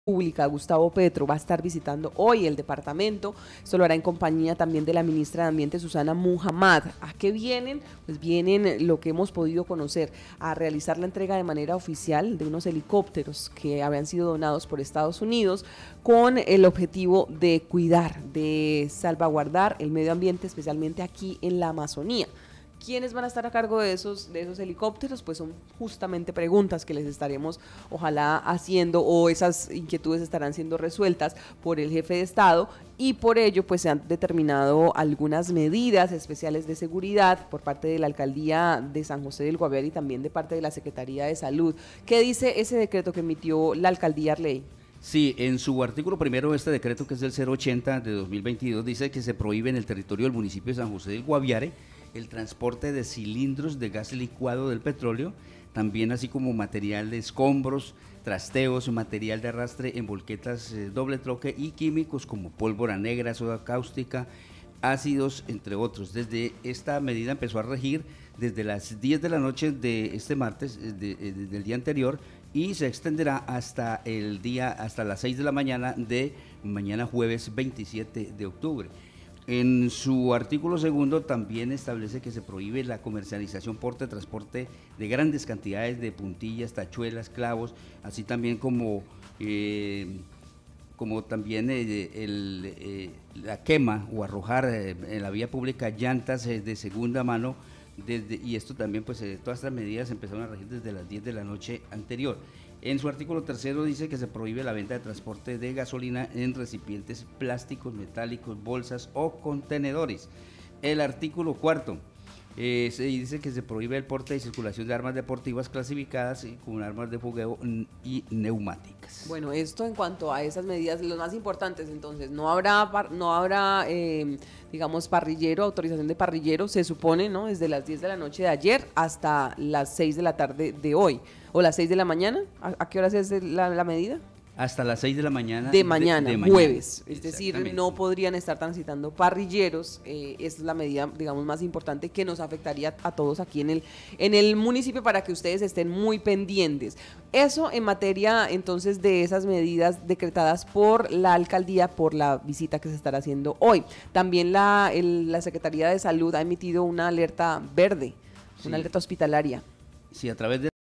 Pública, Gustavo Petro, va a estar visitando hoy el departamento. Esto lo hará en compañía también de la ministra de Ambiente, Susana Muhammad. ¿A qué vienen? Pues vienen, lo que hemos podido conocer, a realizar la entrega de manera oficial de unos helicópteros que habían sido donados por Estados Unidos con el objetivo de cuidar, de salvaguardar el medio ambiente, especialmente aquí en la Amazonía. ¿Quiénes van a estar a cargo de esos helicópteros? Pues son justamente preguntas que les estaremos ojalá haciendo, o esas inquietudes estarán siendo resueltas por el jefe de Estado, y por ello pues se han determinado algunas medidas especiales de seguridad por parte de la Alcaldía de San José del Guaviare y también de parte de la Secretaría de Salud. ¿Qué dice ese decreto que emitió la Alcaldía, Arley? Sí, en su artículo primero, este decreto, que es el 080 de 2022, dice que se prohíbe en el territorio del municipio de San José del Guaviare el transporte de cilindros de gas licuado del petróleo, también así como material de escombros, trasteos, material de arrastre en volquetas doble troque y químicos como pólvora negra, soda cáustica, ácidos, entre otros. Desde esta medida empezó a regir desde las 10 de la noche de este martes, desde el día anterior, y se extenderá hasta las 6 de la mañana de mañana jueves 27 de octubre. En su artículo segundo también establece que se prohíbe la comercialización, porte, transporte de grandes cantidades de puntillas, tachuelas, clavos, así también como también la quema o arrojar en la vía pública llantas de segunda mano, y esto también, pues todas estas medidas empezaron a regir desde las 10 de la noche anterior. En su artículo tercero dice que se prohíbe la venta de transporte de gasolina en recipientes plásticos, metálicos, bolsas o contenedores. El artículo cuarto se dice que se prohíbe el porte y circulación de armas deportivas clasificadas como armas de fogueo y neumáticas. Bueno, esto en cuanto a esas medidas, los más importantes, entonces, no habrá digamos, parrillero, autorización de parrillero, se supone, ¿no? Desde las 10 de la noche de ayer hasta las 6 de la tarde de hoy, o las 6 de la mañana. ¿A qué horas es la medida? Hasta las 6 de la mañana. De mañana, jueves. Es decir, no podrían estar transitando parrilleros. Es la medida, digamos, más importante que nos afectaría a todos aquí en el municipio, para que ustedes estén muy pendientes. Eso en materia, entonces, de esas medidas decretadas por la alcaldía por la visita que se estará haciendo hoy. También la Secretaría de Salud ha emitido una alerta verde, sí, una alerta hospitalaria. Sí, a través de